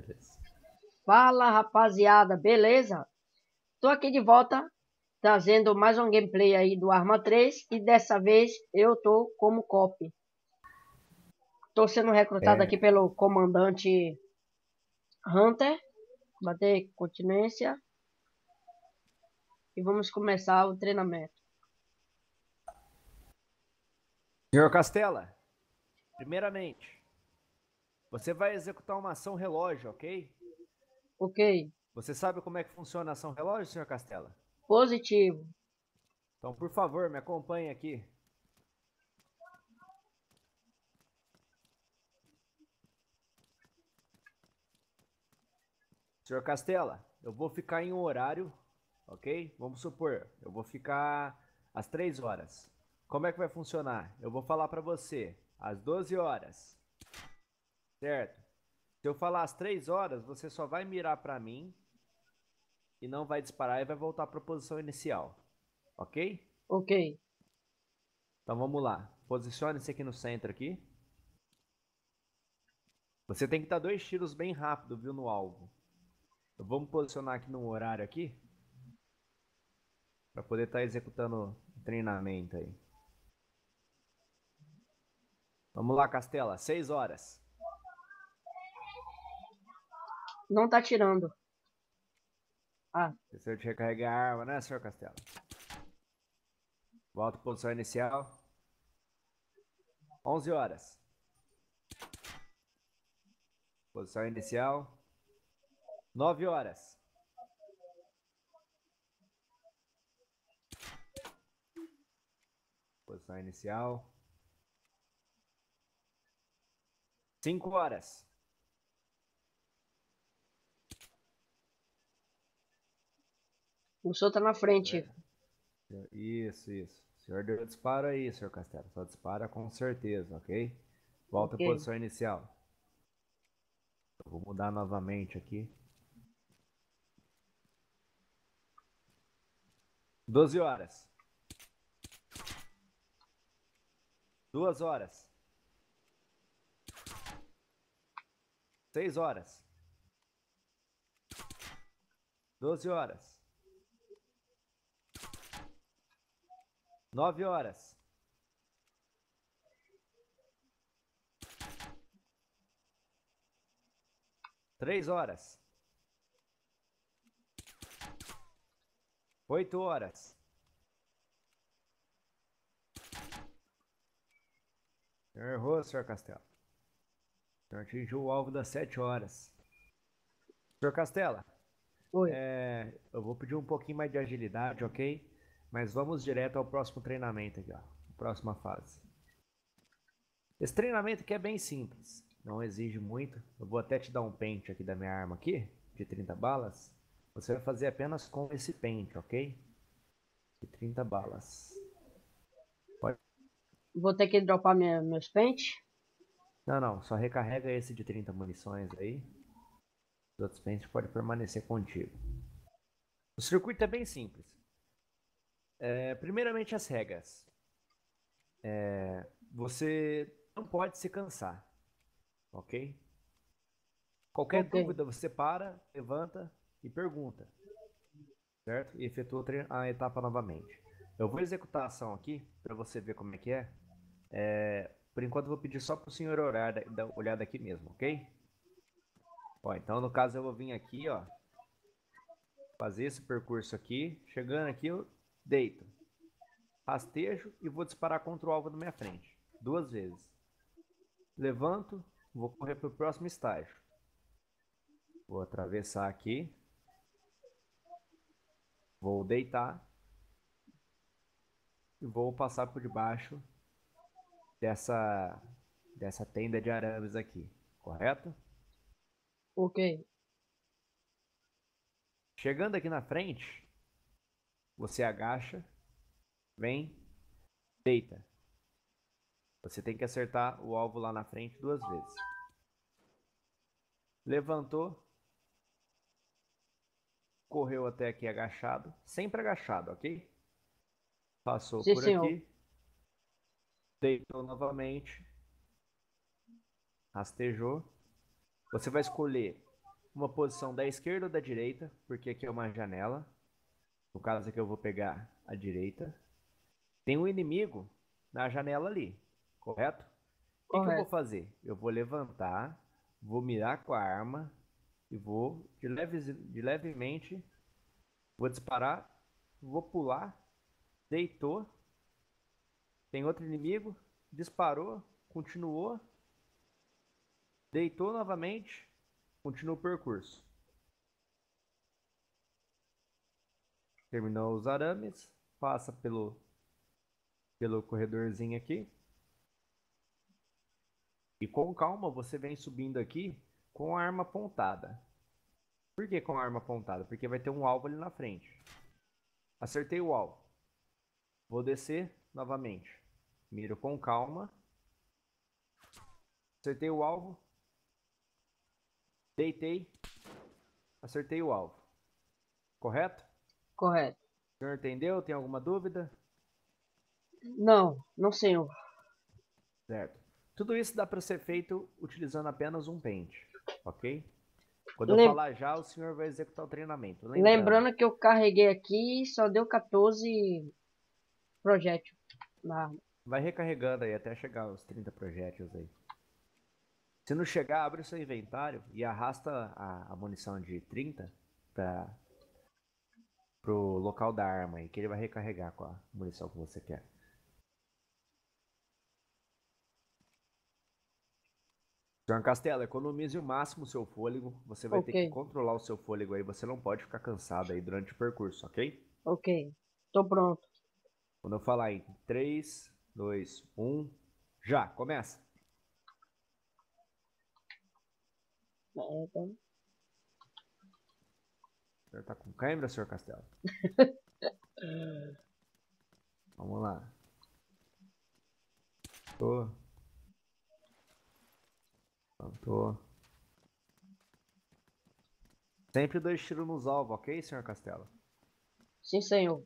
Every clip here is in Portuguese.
beleza. Fala, rapaziada, beleza? Tô aqui de volta, trazendo mais um gameplay aí do Arma 3 e dessa vez eu tô como cop. Tô sendo recrutado aqui É, pelo comandante Hunter. Bater continência e vamos começar o treinamento. Senhor Castela, primeiramente, você vai executar uma ação relógio, ok? Ok, Você sabe como é que funciona a ação relógio, senhor Castela? positivo. Então, por favor, me acompanhe aqui. Senhor Castela, eu vou ficar em um horário, ok? Vamos supor, eu vou ficar às 3 horas. Como é que vai funcionar? Eu vou falar para você às 12 horas, certo? Se eu falar às 3 horas, você só vai mirar para mim e não vai disparar e vai voltar para a posição inicial, ok? Ok, Então vamos lá. Posicione-se aqui no centro aqui. Você tem que dar 2 tiros bem rápido, viu, no alvo. Então, vamos posicionar aqui num horário aqui para poder estar executando o treinamento aí. Vamos lá, Castela. 6 horas. não tá tirando. Ah, Esqueceu de recarregar a arma, né, senhor Castela? Volta à posição inicial. 11 horas. Posição inicial. 9 horas. Posição inicial. 5 horas. o senhor tá na frente. Isso, isso. O senhor deu disparo aí, senhor Castelo. Só dispara com certeza, ok? Volta à Ok, posição inicial. Eu vou mudar novamente aqui. 12 horas. 2 horas. 6 horas. 12 horas. 9 horas. 3 horas. 8 horas. O senhor errou, senhor Castelo. O senhor atingiu o alvo das 7 horas. Senhor Castela, oi. eu vou pedir um pouquinho mais de agilidade, ok? Mas vamos direto ao próximo treinamento aqui, ó. Próxima fase. Esse treinamento aqui é bem simples. Não exige muito. Eu vou até te dar um pente aqui da minha arma aqui, de 30 balas. Você vai fazer apenas com esse pente, ok? De 30 balas. Pode... Vou ter que dropar meus pentes. Não, não. Só recarrega esse de 30 munições aí. Os outros pentes podem permanecer contigo. O circuito é bem simples. Primeiramente as regras. Você não pode se cansar, ok? Qualquer Ok, dúvida você para, levanta e pergunta, certo? E efetua a etapa novamente. Eu vou executar a ação aqui para você ver como é que é. Por enquanto eu vou pedir só para o senhor olhar, dar uma olhada aqui mesmo, ok? Ó, então no caso eu vou vir aqui, ó, fazer esse percurso aqui. Chegando aqui eu deito, rastejo e vou disparar contra o alvo na minha frente, 2 vezes. Levanto, vou correr para o próximo estágio. Vou atravessar aqui, vou deitar e vou passar por debaixo dessa, dessa tenda de arames aqui, correto? ok. Chegando aqui na frente, você agacha, vem, deita. Você tem que acertar o alvo lá na frente 2 vezes. Levantou, correu até aqui agachado, sempre agachado, ok? Passou Sim, por senhor. aqui, deitou novamente, rastejou. Você vai escolher uma posição da esquerda ou da direita, porque aqui é uma janela. No caso aqui eu vou pegar a direita. Tem um inimigo na janela ali, correto? O que que eu vou Correto. fazer? Eu vou levantar, vou mirar com a arma e vou de levemente, vou disparar, vou pular, deitou, tem outro inimigo, disparou, continuou, deitou novamente, continua o percurso. Terminou os arames, passa pelo corredorzinho aqui. E com calma você vem subindo aqui com a arma apontada. Por que com a arma apontada? Porque vai ter um alvo ali na frente. Acertei o alvo. Vou descer novamente. Miro com calma. Acertei o alvo. Deitei. Acertei o alvo. Correto? Correto. O senhor entendeu? Tem alguma dúvida? Não, não, senhor. Certo. Tudo isso dá para ser feito utilizando apenas um pente, ok? Quando eu Lem- falar já, o senhor vai executar o treinamento. Lembrando, Lembrando que eu carreguei aqui e só deu 14 projétil na arma. vai recarregando aí até chegar aos 30 projéteis aí. Se não chegar, abre o seu inventário e arrasta a munição de 30 para pro local da arma aí, que ele vai recarregar com a munição que você quer. Senhor Castelo, economize o máximo o seu fôlego. Você vai ter que Ok, controlar o seu fôlego aí. Você não pode ficar cansado aí durante o percurso, ok? ok. Tô pronto. Quando eu falar em 3, 2, 1, já, começa. É, então, O senhor tá com câimbra, senhor Castelo? Vamos lá. Tô. Tô. Sempre 2 tiros nos alvos, ok, senhor Castelo? sim, senhor.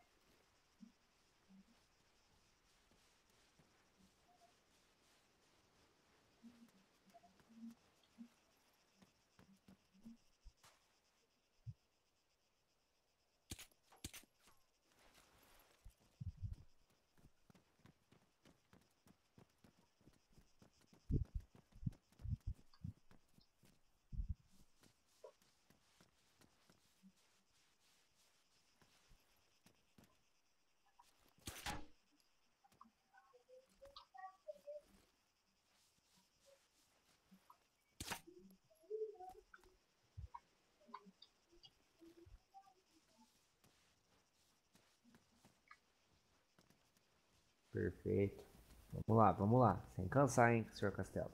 Perfeito. Vamos lá, vamos lá. Sem cansar, hein, senhor Castelo.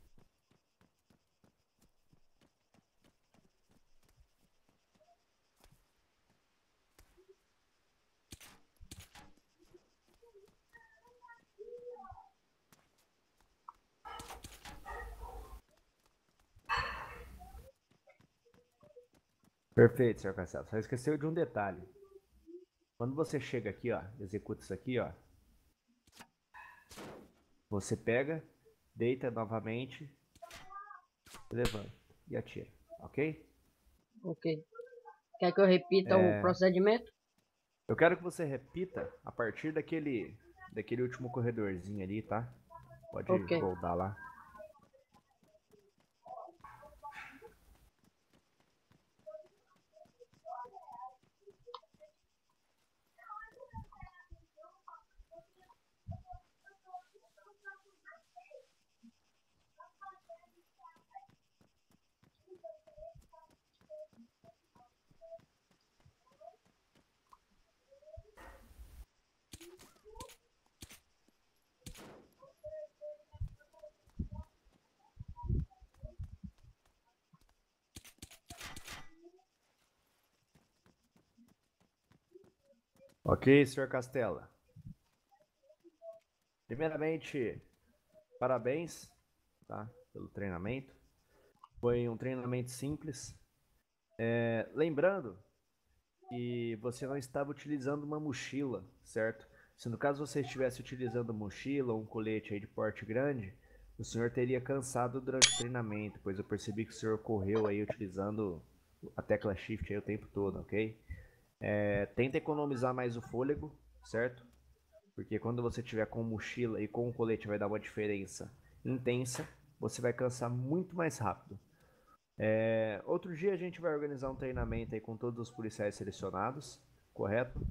Perfeito, senhor Castelo. Só esqueceu de um detalhe. Quando você chega aqui, ó, executa isso aqui, ó. Você pega, deita novamente, levanta e atira, ok? Ok. Quer que eu repita o procedimento? Eu quero que você repita a partir daquele último corredorzinho ali, tá? Pode Ok. voltar lá. Ok, senhor Castela. Primeiramente, parabéns, tá? Pelo treinamento. Foi um treinamento simples. Lembrando que você não estava utilizando uma mochila, certo? Se no caso você estivesse utilizando mochila ou um colete aí de porte grande, o senhor teria cansado durante o treinamento, pois eu percebi que o senhor correu aí utilizando a tecla Shift aí o tempo todo, ok? Tenta economizar mais o fôlego, certo? Porque quando você tiver com mochila e com o colete vai dar uma diferença intensa, você vai cansar muito mais rápido. Outro dia a gente vai organizar um treinamento aí com todos os policiais selecionados, correto?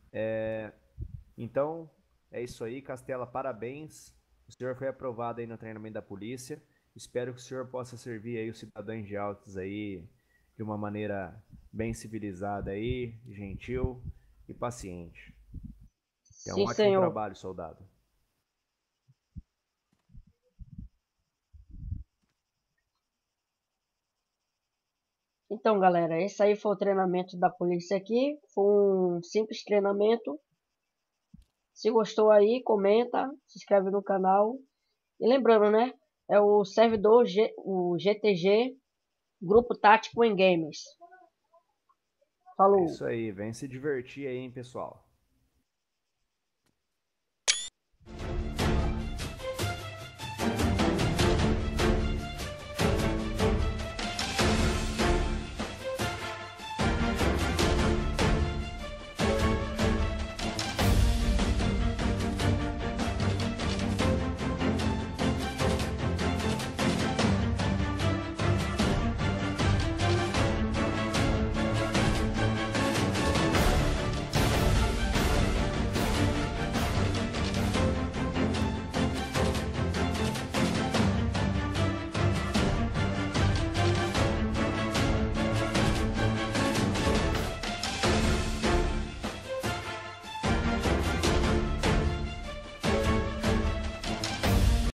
Então, é isso aí, Castela, parabéns. O senhor foi aprovado aí no treinamento da polícia. Espero que o senhor possa servir aí os cidadãos de Altos aí de uma maneira bem civilizada aí, gentil e paciente. É um Sim, ótimo senhor. trabalho, soldado. Então, galera, esse aí foi o treinamento da polícia aqui. Foi um simples treinamento. Se gostou aí, comenta, se inscreve no canal. E lembrando, né? É o servidor o GTG, Grupo Tático em Games. É Falou! isso aí, vem se divertir aí, hein, pessoal.